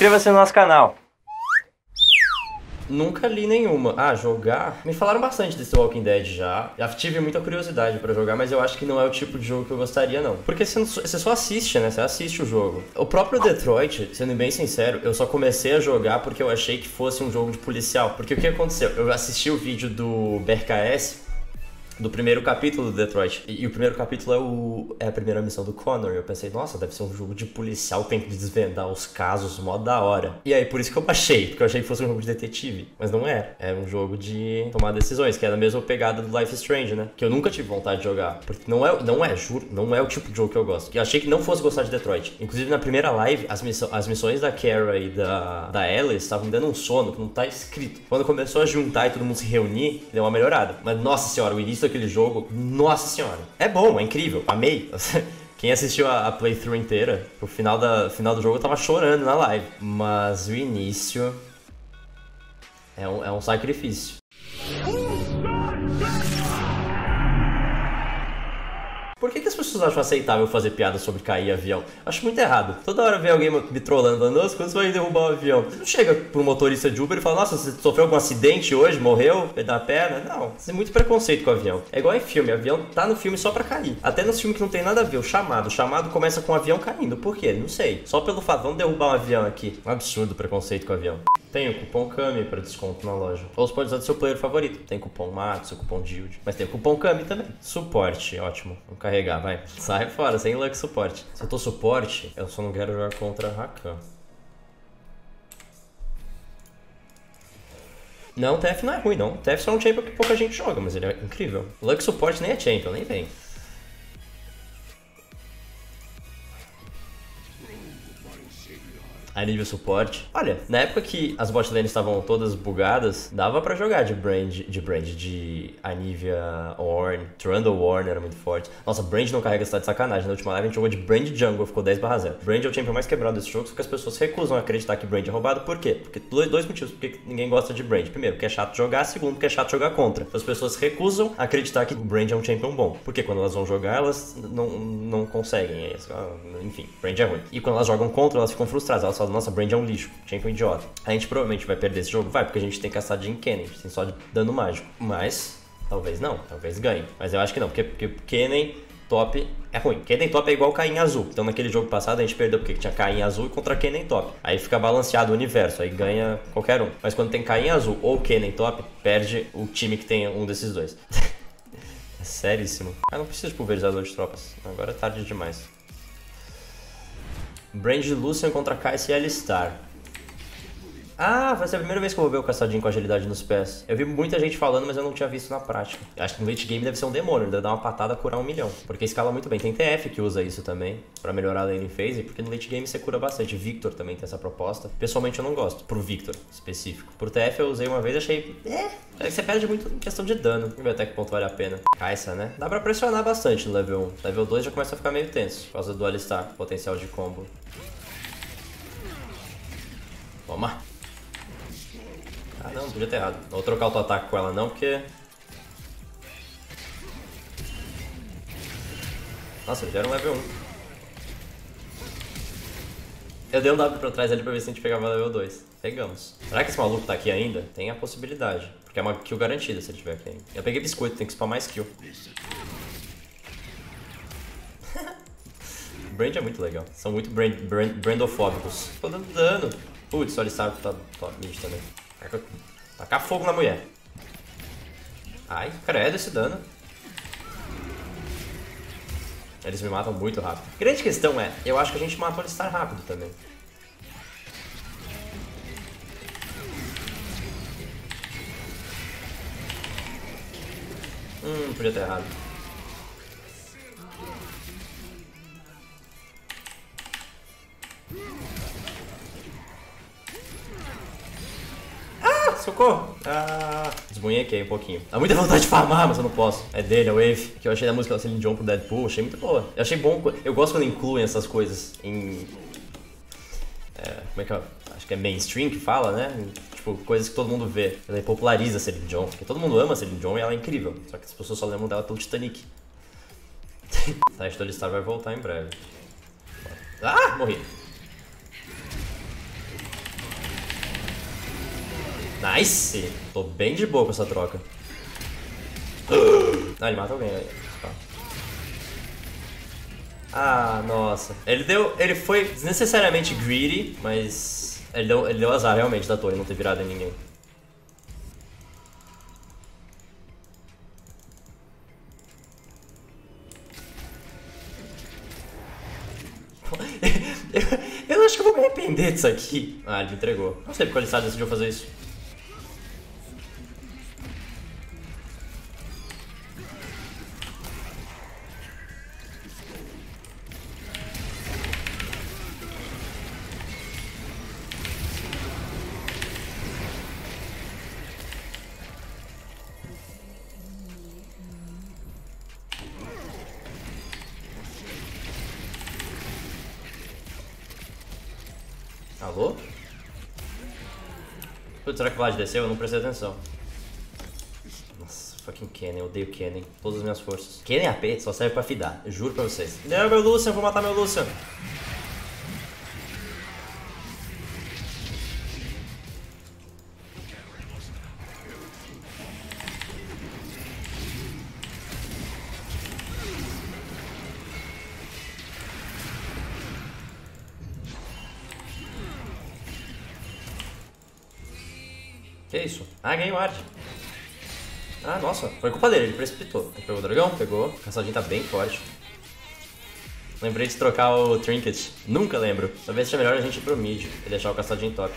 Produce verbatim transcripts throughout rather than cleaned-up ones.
Inscreva-se no nosso canal. Nunca li nenhuma. Ah, jogar? Me falaram bastante desse Walking Dead já. Já tive muita curiosidade pra jogar, mas eu acho que não é o tipo de jogo que eu gostaria, não. Porque você, não, você só assiste, né? Você assiste o jogo. O próprio Detroit, sendo bem sincero, eu só comecei a jogar porque eu achei que fosse um jogo de policial. Porque o que aconteceu? Eu assisti o vídeo do B R K S, do primeiro capítulo do Detroit. E, e o primeiro capítulo é, o, é a primeira missão do Connor. E eu pensei, nossa, deve ser um jogo de policial, tem que desvendar os casos, mó da hora. E aí, por isso que eu baixei, porque eu achei que fosse um jogo de detetive. Mas não é. É um jogo de tomar decisões, que é a mesma pegada do Life is Strange, né? Que eu nunca tive vontade de jogar. Porque não é, não é, juro, não é o tipo de jogo que eu gosto. Eu achei que não fosse gostar de Detroit. Inclusive, na primeira live, as, missão, as missões da Kara e da, da Alice estavam me dando um sono que não tá escrito. Quando começou a juntar e todo mundo se reunir, deu uma melhorada. Mas, nossa senhora, o início daquele jogo, nossa senhora, é bom, é incrível, amei. Quem assistiu a, a playthrough inteira, o final, da, final do jogo eu tava chorando na live. Mas o início é um, é um sacrifício. Por que, que as pessoas acham aceitável fazer piada sobre cair avião? Acho muito errado. Toda hora vem alguém me trollando, falando, nossa, quando você vai derrubar um avião? Você não chega pro motorista de Uber e fala, nossa, você sofreu algum acidente hoje, morreu, perdeu a perna? Não, isso é muito preconceito com o avião. É igual em filme, o avião tá no filme só pra cair. Até nos filmes que não tem nada a ver, o chamado. O chamado começa com o avião caindo. Por quê? Não sei. Só pelo fato, vamos derrubar um avião aqui. Um absurdo preconceito com o avião. Tem o cupom Kami para desconto na loja. Ou você pode usar do seu player favorito. Tem cupom Matsu, cupom Jild. Mas tem o cupom Kami também. Suporte, ótimo. Vamos carregar, vai. Sai fora, sem luck suporte. Se eu tô suporte, eu só não quero jogar contra Rakan. Não, o T F não é ruim, não. O T F só é um champion que pouca gente joga, mas ele é incrível. Luck suporte nem é champion, nem vem. A nível suporte. Olha, na época que as bot lanes estavam todas bugadas, dava pra jogar de Brand, de Brand, de Anivia Ornn, Trundle Ornn era muito forte. Nossa, Brand não carrega, está de sacanagem. Na última live a gente jogou de Brand Jungle, ficou dez barra zero. Brand é o champion mais quebrado desse jogo, só que as pessoas recusam a acreditar que Brand é roubado. Por quê? Porque dois motivos porque ninguém gosta de Brand. Primeiro, porque é chato jogar. Segundo, porque é chato jogar contra. As pessoas recusam a acreditar que o Brand é um champion bom. Porque quando elas vão jogar, elas não, não conseguem. Enfim, Brand é ruim. E quando elas jogam contra, elas ficam frustradas. Elas falam, nossa, Brand é um lixo, champion idiota. A gente provavelmente vai perder esse jogo? Vai, porque a gente tem que caçar Jhin Kennen, tem só de dano mágico. Mas, talvez não, talvez ganhe. Mas eu acho que não, porque, porque Kennen top é ruim. Kennen top é igual Caim azul. Então naquele jogo passado a gente perdeu porque tinha Caim azul contra Kennen top. Aí fica balanceado o universo, aí ganha qualquer um. Mas quando tem Caim azul ou Kennen top, perde o time que tem um desses dois. É seríssimo. Ah, não preciso de pulverizador de tropas. Agora é tarde demais. Brand Lucian contra Kai'Sa e Alistar. Ah, vai ser a primeira vez que eu vou ver o caçadinho com agilidade nos pés. Eu vi muita gente falando, mas eu não tinha visto na prática. Acho que no late game deve ser um demônio, ele deve dar uma patada e curar um milhão. Porque escala muito bem. Tem T F que usa isso também, pra melhorar a lane phase, porque no late game você cura bastante. Victor também tem essa proposta. Pessoalmente eu não gosto, pro Victor específico. Pro T F eu usei uma vez e achei... É, você perde muito em questão de dano. Vamos ver até que ponto vale a pena. Kai'Sa, né? Dá pra pressionar bastante no level um. Level dois já começa a ficar meio tenso, por causa do Alistar, potencial de combo. Toma. Ah não, podia ter errado. Não vou trocar o teu ataque com ela não, porque... Nossa, eles deram level um. Eu dei um W pra trás ali pra ver se a gente pegava level dois. Pegamos. Será que esse maluco tá aqui ainda? Tem a possibilidade. Porque é uma kill garantida se ele tiver aqui ainda. Eu peguei biscoito, tem que spamar mais kill. Brand é muito legal. São muito brand, brand, brandofóbicos. Tô dando dano. Putz, o Alistar tá top mid também. Tacar fogo na mulher. Ai, credo esse dano. Eles me matam muito rápido. A grande questão é, eu acho que a gente mata o Alistar rápido também. Hum, podia ter errado. Socorro! Ah, desmunhequei um pouquinho. Dá muita vontade de farmar, mas eu não posso. É dele, é o Wave. Que eu achei da música da Celine Dion pro Deadpool, achei muito boa. Eu achei bom, eu gosto quando incluem essas coisas em... É, como é que é? Acho que é mainstream que fala, né? Tipo, coisas que todo mundo vê. Ela populariza a Celine Dion, porque todo mundo ama a Celine Dion e ela é incrível. Só que as pessoas só lembram dela pelo Titanic. Tá, a Alistar vai voltar em breve. Ah, morri. Nice! Tô bem de boa com essa troca. Ah, ele mata alguém aí. Ah, nossa. Ele deu. Ele foi desnecessariamente greedy, mas. Ele deu, ele deu azar realmente da torre não ter virado em ninguém. Eu, eu acho que eu vou me arrepender disso aqui. Ah, ele me entregou. Não sei porque o Alistar decidiu fazer isso. Alô? Putz, será que o Vlad desceu? Eu não prestei atenção. Nossa, fucking Kennen, eu odeio Kennen. Todas as minhas forças. Kennen A P só serve pra fidar, eu juro pra vocês. Não, meu Lucian, vou matar meu Lucian. Que isso? Ah, ganhei o Ward. Ah, nossa, foi culpa dele, ele precipitou. Ele pegou o dragão? Pegou. O caçadinho tá bem forte. Lembrei de trocar o Trinket. Nunca lembro. Talvez seja melhor a gente ir pro mid e deixar o caçadinho top.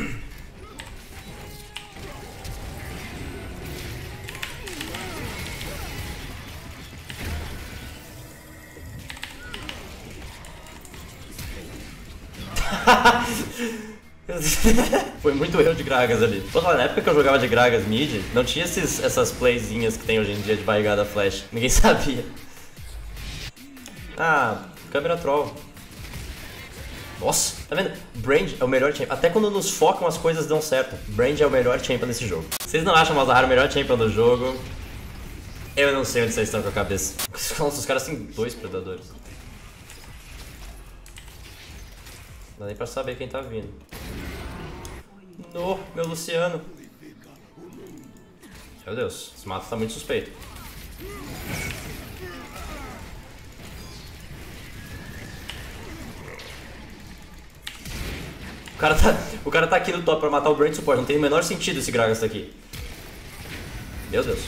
Foi muito erro de Gragas ali. Vou falar, na época que eu jogava de Gragas mid, não tinha esses, essas playzinhas que tem hoje em dia de barrigada flash. Ninguém sabia. Ah, câmera troll. Nossa, tá vendo? Brand é o melhor champion. Até quando nos focam as coisas dão certo. Brand é o melhor champion desse jogo. Vocês não acham o Malzahar o melhor champion do jogo? Eu não sei onde vocês estão com a cabeça. Nossa, os caras têm dois predadores. Não dá nem pra saber quem tá vindo. No, meu Luciano. Meu Deus, esse mato tá muito suspeito. O cara tá, o cara tá aqui no top pra matar o Brand Support. Não tem o menor sentido esse Gragas aqui. Meu Deus.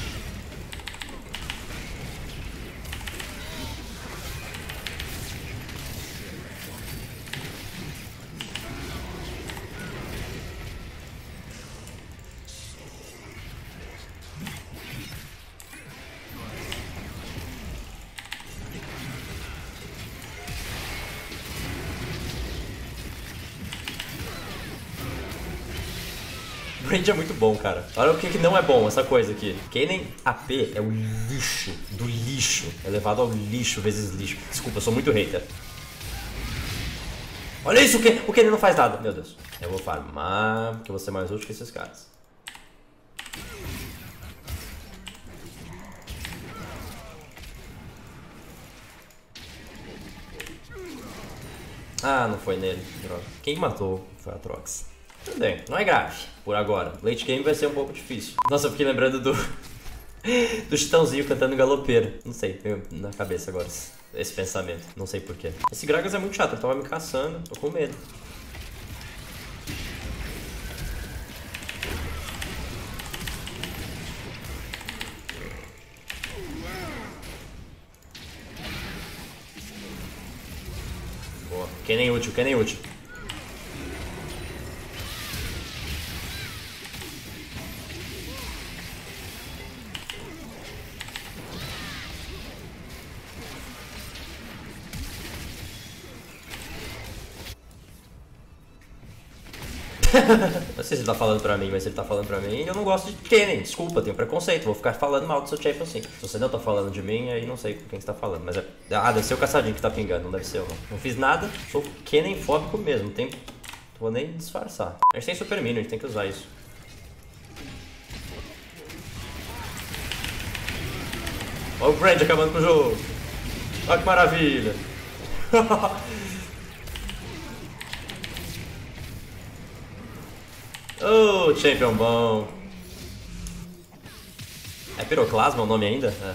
Brand é muito bom, cara. Olha o que, que não é bom, essa coisa aqui. Kennen A P é o lixo do lixo. É levado ao lixo vezes lixo. Desculpa, eu sou muito hater. Olha isso, o, que, o Kennen não faz nada. Meu Deus. Eu vou farmar, porque eu vou ser mais útil que esses caras. Ah, não foi nele. Droga. Quem matou foi a Trox. Tudo bem, não é grave, por agora. Late game vai ser um pouco difícil. Nossa, eu fiquei lembrando do... do Chitãozinho cantando galopeiro. Não sei, veio na cabeça agora esse, esse pensamento. Não sei porquê. Esse Gragas é muito chato, ele tava me caçando. Tô com medo. Boa, que nem útil, que nem útil. Não sei se ele tá falando pra mim, mas se ele tá falando pra mim, eu não gosto de Kennen. Desculpa, tenho preconceito. Vou ficar falando mal do seu champion sim. Se você não tá falando de mim, aí não sei com quem você tá falando. Mas é... Ah, deve ser o caçadinho que tá pingando, não deve ser eu não. Não fiz nada, sou Kennen fóbico mesmo. Tem... Não vou nem disfarçar. A gente tem super minion, a gente tem que usar isso. Olha o Brand acabando com o jogo. Olha que maravilha. Oh, champion bom. É Piroclasma o nome ainda? É.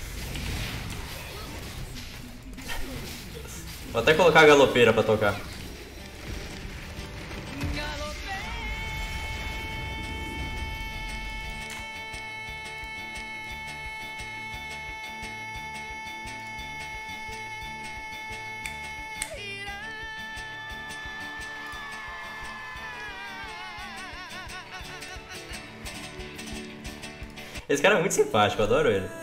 Vou até colocar a galopeira pra tocar. Esse cara é muito simpático, eu adoro ele.